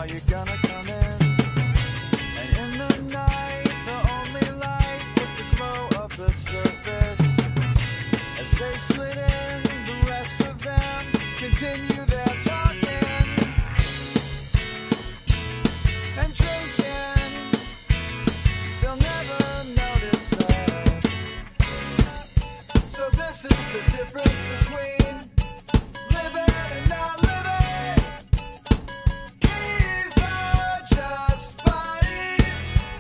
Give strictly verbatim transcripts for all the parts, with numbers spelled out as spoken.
Are you gonna come in? And in the night, the only light was the glow of the surface. As they slid in, the rest of them continue their talking and drinking. They'll never notice us. So this is the difference between living and not living. These are just bodies.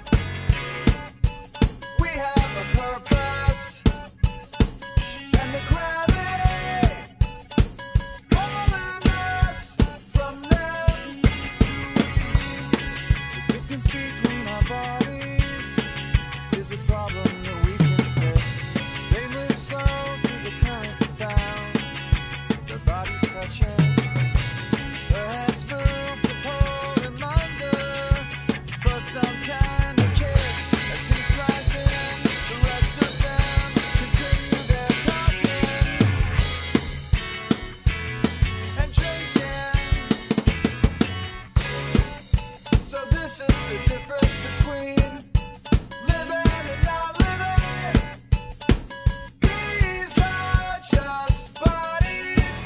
We have a purpose, and the gravity pulling us from them to we. The distance between our bodies is a problem that we can fix. They move slow through the current found. Their bodies touching. Their heads move to pull them under for some kind of kiss. As he slides in, the rest of them continue their talking and drinking. So this is the difference between living and not living. These are just bodies.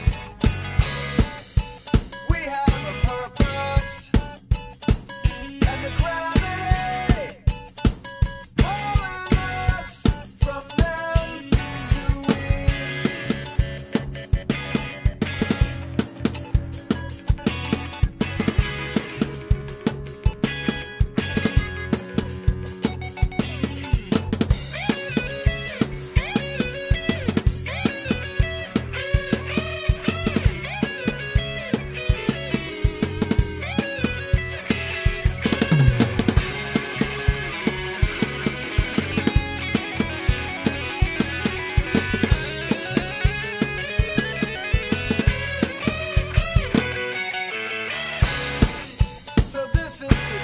We have a purpose, and the gravity pulling us from them to we. So this is the